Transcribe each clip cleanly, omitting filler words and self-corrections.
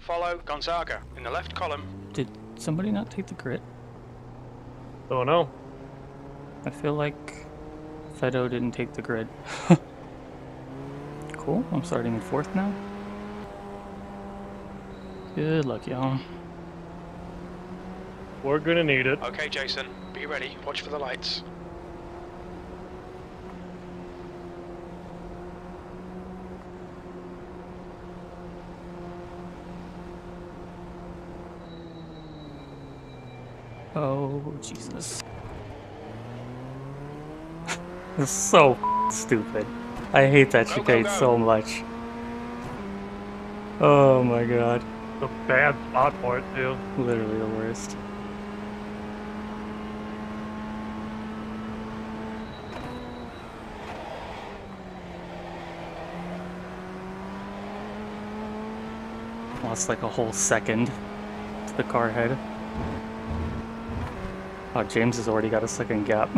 follow Gonzaga in the left column. Did somebody not take the grid? Oh no. I feel like Fedo didn't take the grid. Cool, I'm starting in 4th now. Good luck, y'all. We're gonna need it. Okay, Jason, be ready. Watch for the lights. Oh, Jesus. It's so stupid. I hate that chicane so much. Oh my god. It's a bad spot for it too. Literally the worst. Lost like a whole second to the car head. Oh, James has already got a second gap.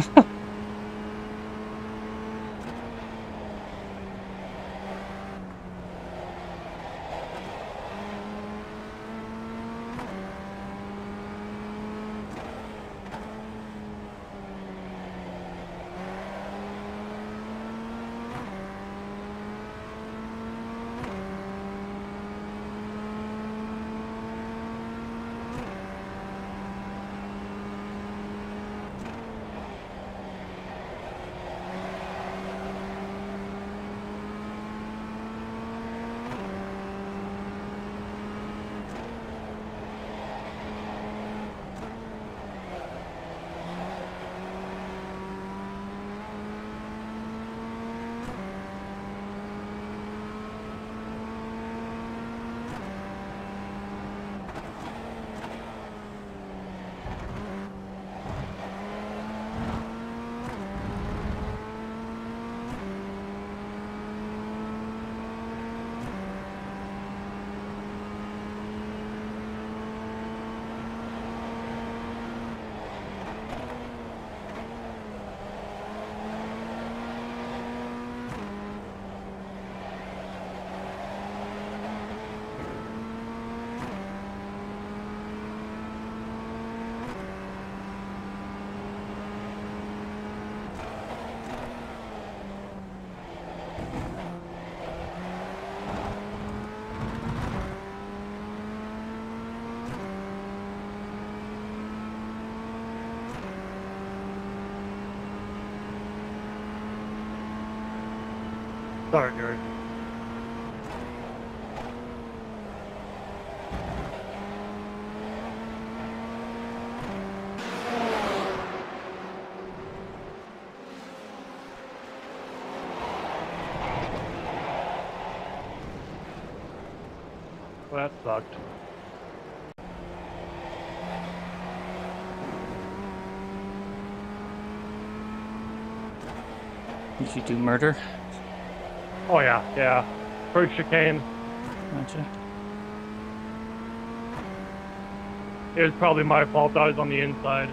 Sorry, Gary. Well, that sucked. Did you do murder? Oh yeah, yeah. First chicane. Gotcha. It was probably my fault. I was on the inside.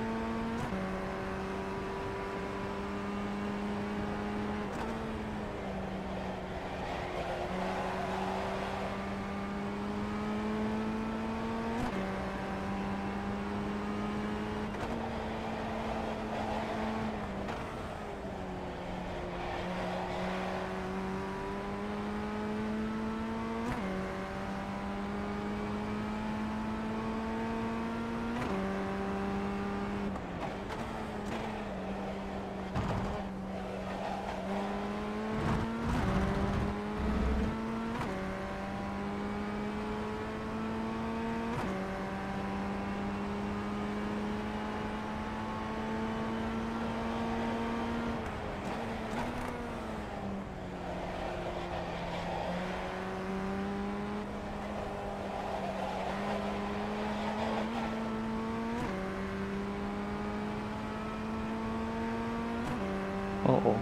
Uh-oh.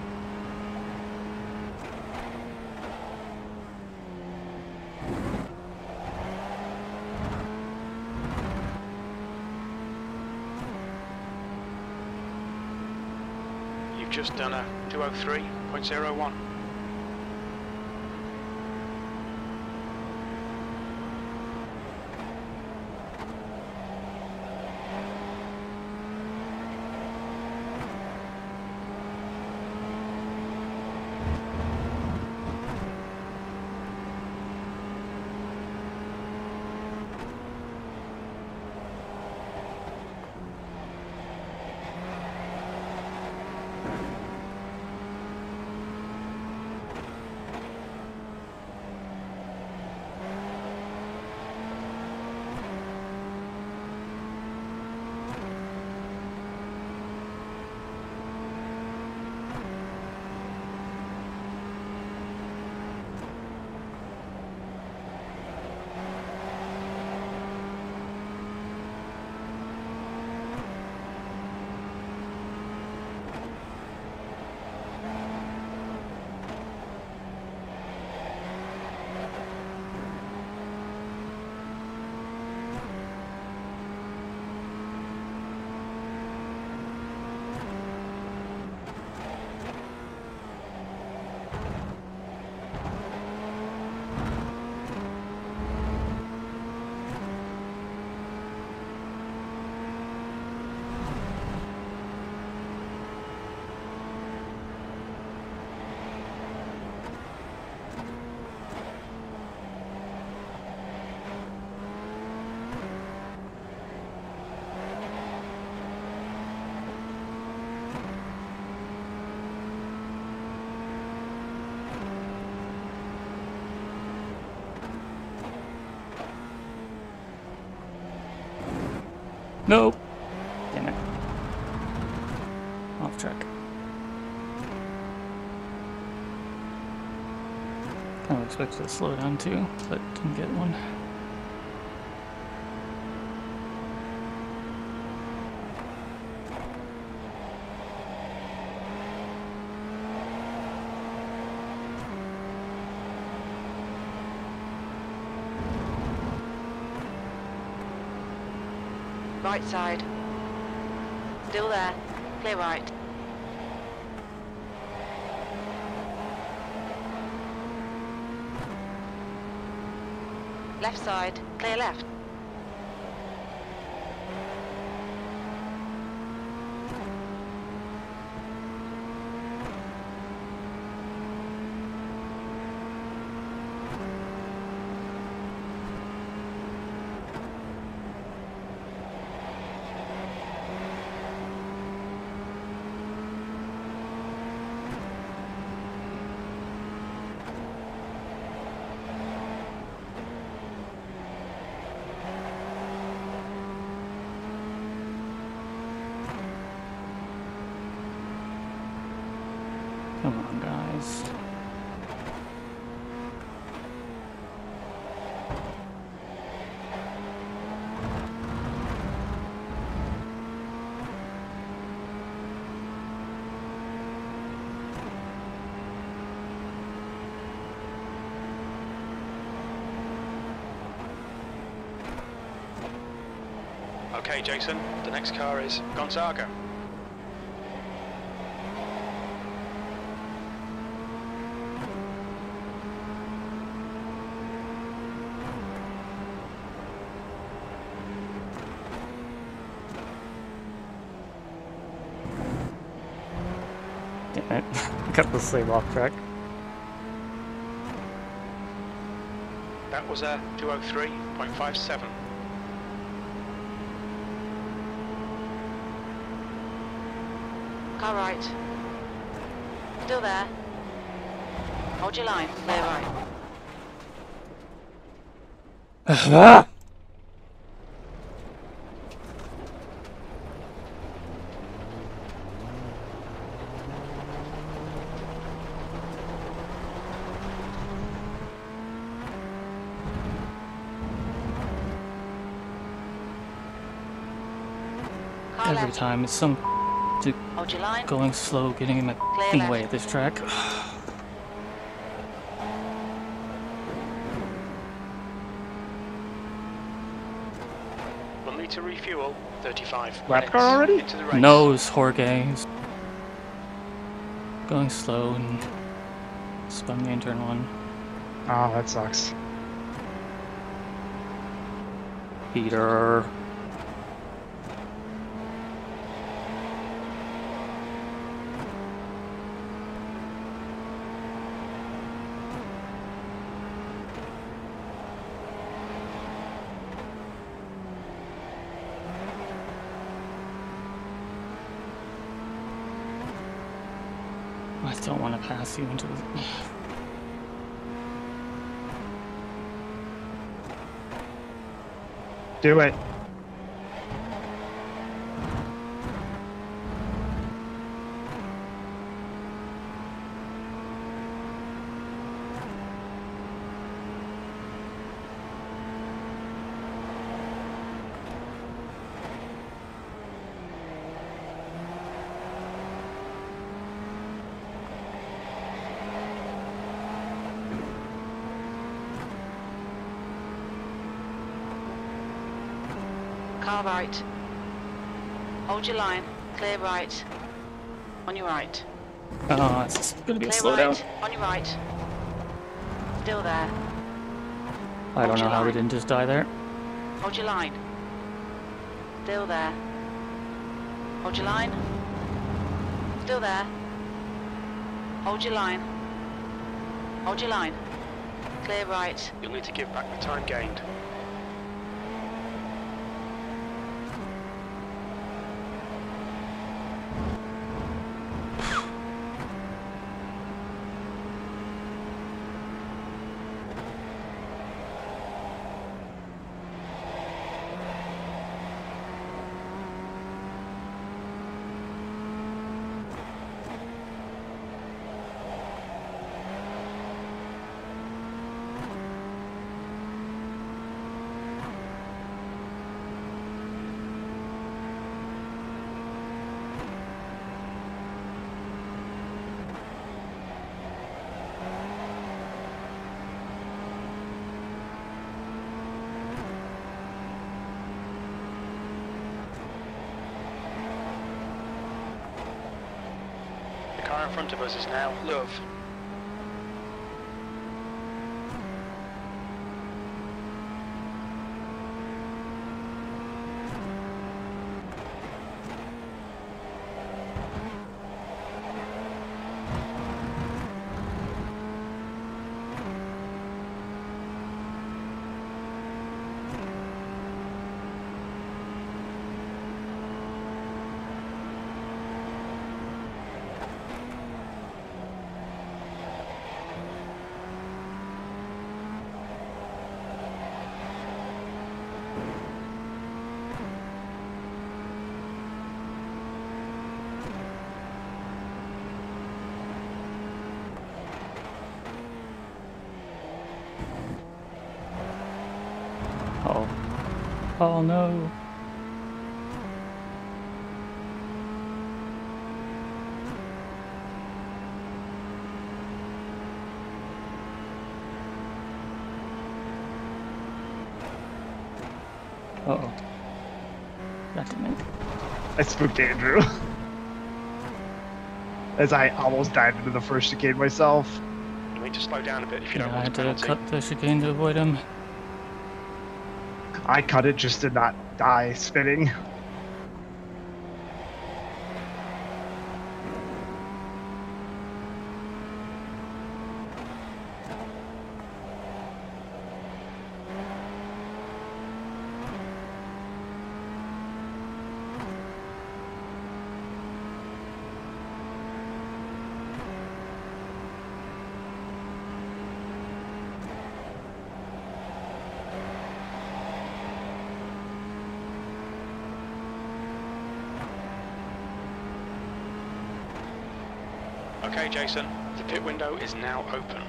You've just done a 203.01. Nope. Damn it. Off track. Kind of expected to slow down too, but didn't get one. Right side. Still there. Clear right. Left side. Clear left. Come on, guys. Okay, Jason, the next car is Gonzaga. Damn it. Got the same off track. That was a 203.57. Car right. Still there. Hold your line. Clear right. Ah! Car Every left. time it's some dude Hold your line. going slow, getting in my Clear f***ing left. way at this track. We'll need to refuel 35 Lap minutes car already? into the race. Nose, Jorge. He's going slow and spun the intern one. Oh, that sucks. Peter. I don't want to pass you into the... Do it. Car right. Hold your line. Clear right. On your right. Oh, it's gonna be a Clear slowdown. right. On your right. Still there. I don't Hold know your how we line. didn't just die there. Hold your line. Still there. Hold your line. Still there. Hold your line. Hold your line. Clear right. You'll need to give back the time gained. front of us is now Love. Oh. Oh no. Uh-oh. God damn it. I spooked Andrew. As I almost dived into the first chicane myself. You need to slow down a bit if you Yeah, don't I want had a to penalty. cut the chicane to avoid him. I cut it just to not die spinning. Okay, Jason, the pit window is now open.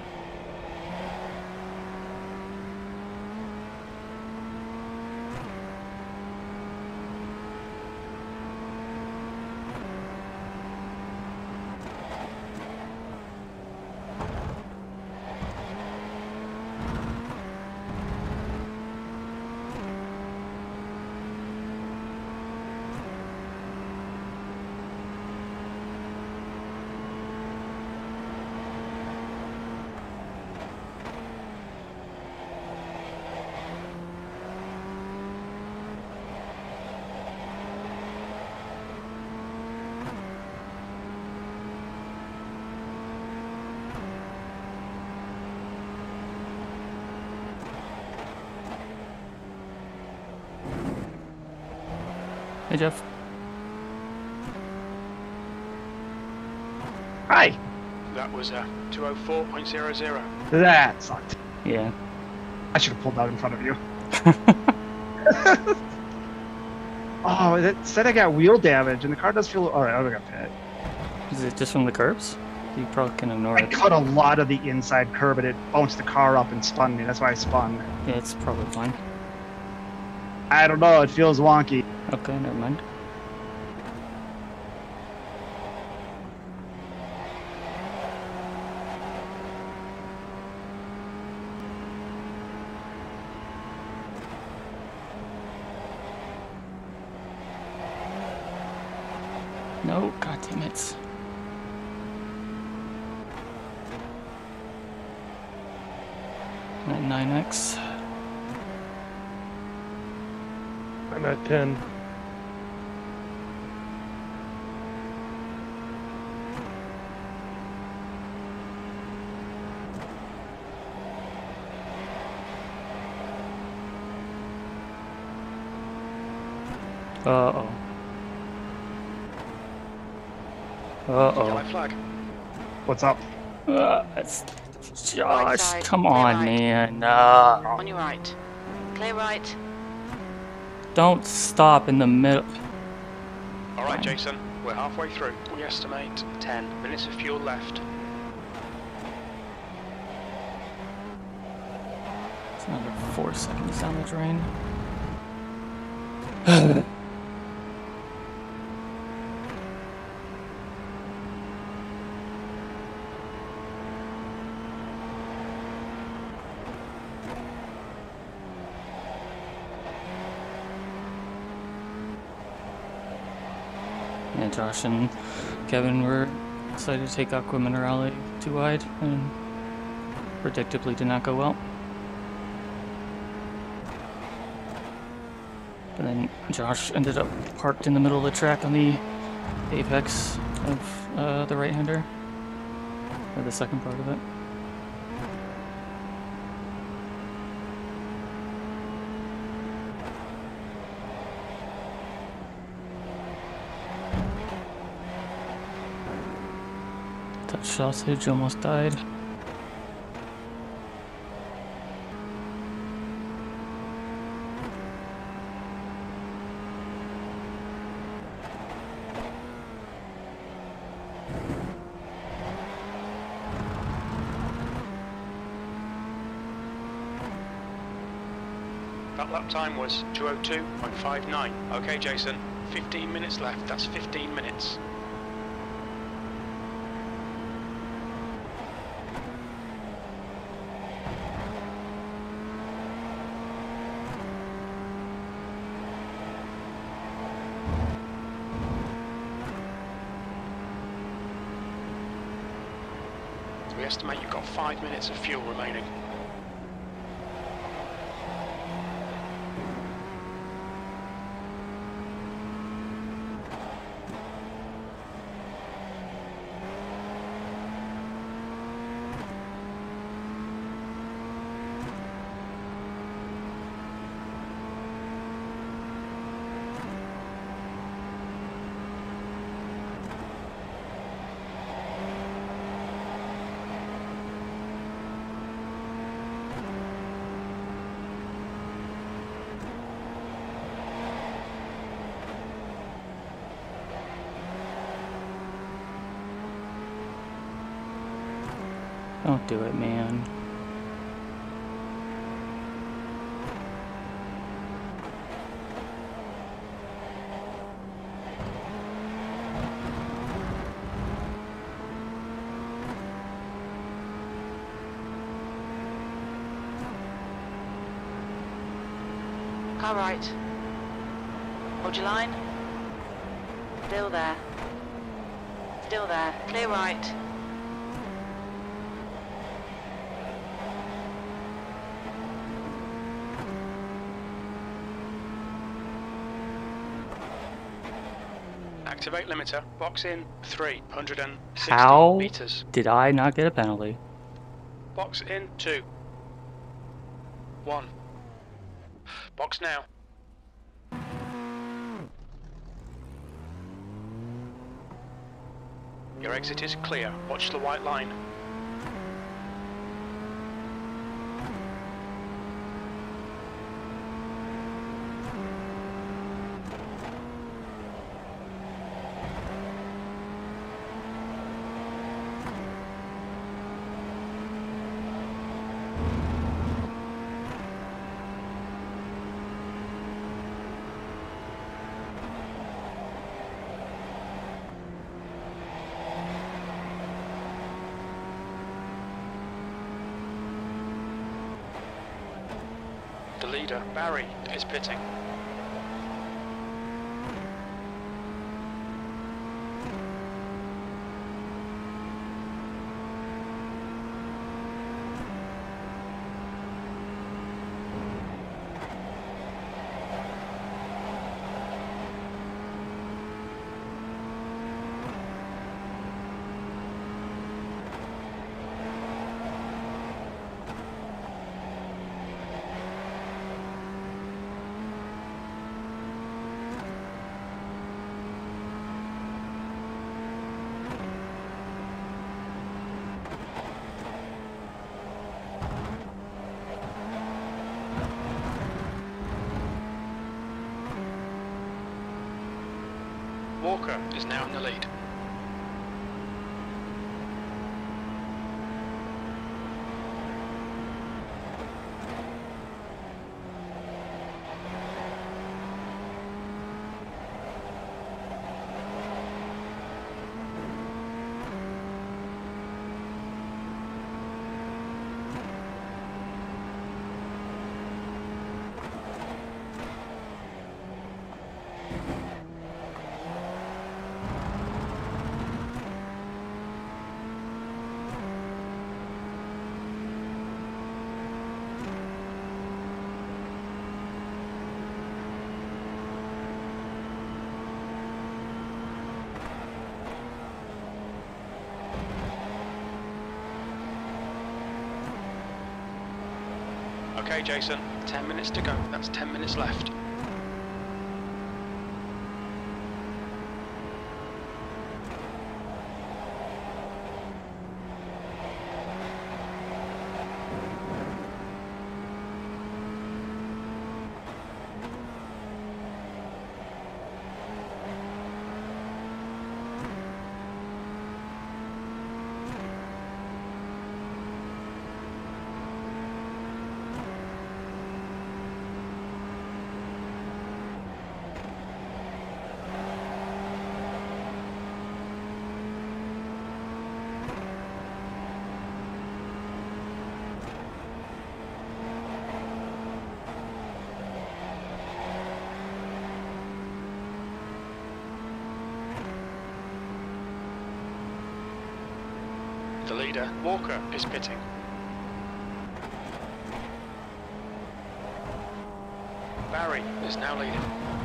Hey, Geoff. Hi! That was 204.00. That sucked. Yeah. I should have pulled out in front of you. Oh, that said I got wheel damage, and the car does feel... Alright, I got pit. Is it just from the curbs? You probably can ignore I it. cut a lot of the inside curb, and it bounced the car up and spun me. That's why I spun. Yeah, it's probably fine. I don't know, it feels wonky. Okay, never mind. No, god damn it. At 9x. I'm at 10. Uh-oh. Yellow flag. What's up? It's Right Josh, side, come clear on, right. man. On your right. Clear right. Don't stop in the middle. All right, Fine. Jason, we're halfway through. We estimate 10 minutes of fuel left. It's another 4 seconds down the drain. Yeah, Josh and Kevin were Decided to take Aqua Minerale too wide and predictably did not go well. And then Josh ended up parked in the middle of the track on the apex of the right-hander, or the second part of it. Touch sausage, almost died. That lap time was 2:02.59. Okay, Jason, 15 minutes left. That's 15 minutes. We estimate you've got 5 minutes of fuel remaining. Don't do it, man. Car right. Hold your line. Still there. Still there. Clear right. Activate limiter. Box in 360 How meters. did I not get a penalty? Box in 2. 1. Box now. Your exit is clear. Watch the white line. The leader, Barry, is pitting. Walker is now in the lead. Okay, Jason, 10 minutes to go. That's 10 minutes left. The leader, Walker, is pitting. Barry is now leading.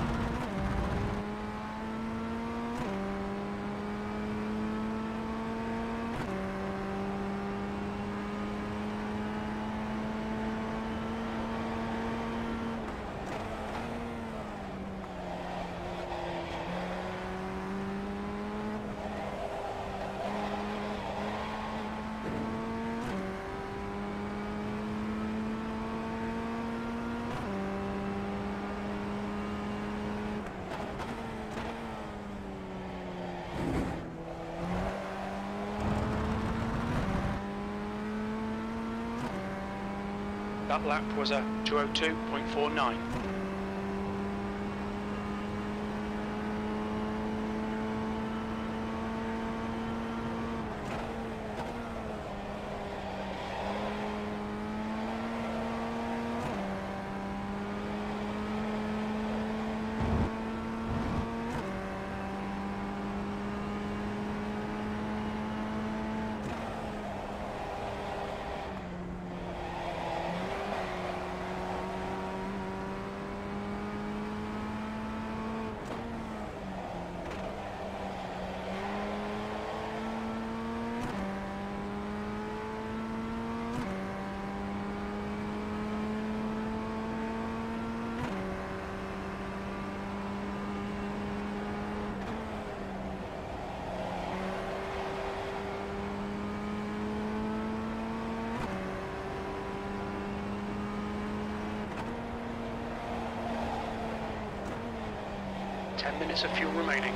That lap was a 2:02.49. Minutes of fuel remaining.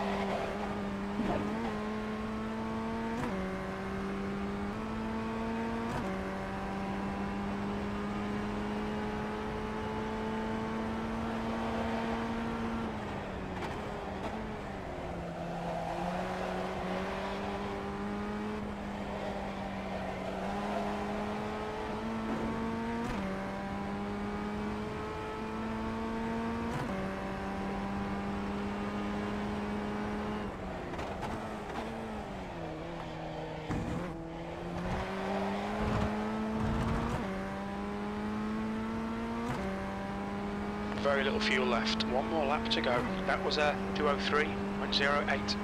Very little fuel left. One more lap to go. That was a 2:03.08.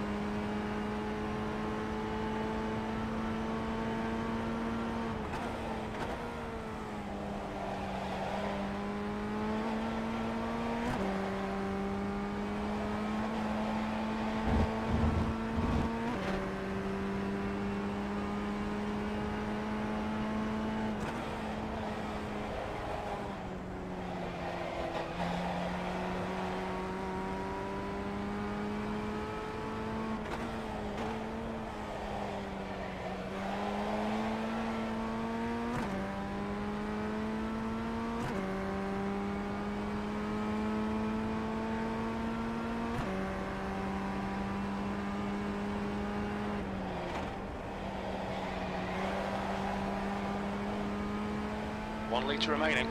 One litre remaining.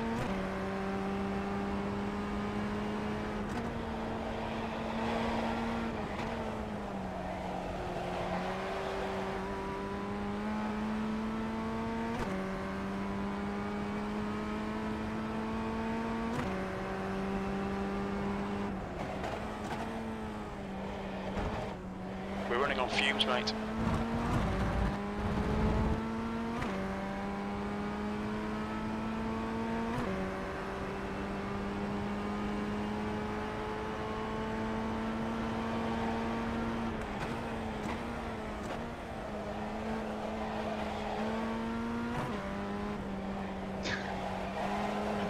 We're running on fumes, mate.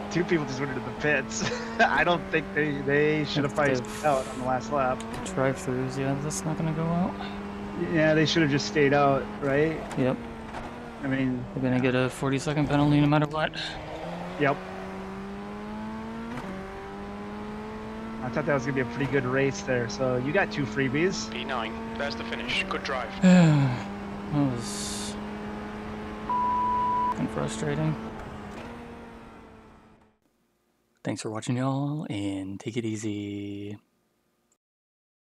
2 people just went into the pits. I don't think they should have probably stayed out on the last lap. Drive-throughs, yeah, that's not gonna go out. Yeah, they should have just stayed out, right? Yep. I mean, They're gonna get a 40-second penalty no matter what. yep. I thought that was gonna be a pretty good race there. So you got 2 freebies. P9. There's the finish. Good drive. That was f***ing frustrating. Thanks for watching, y'all, and take it easy.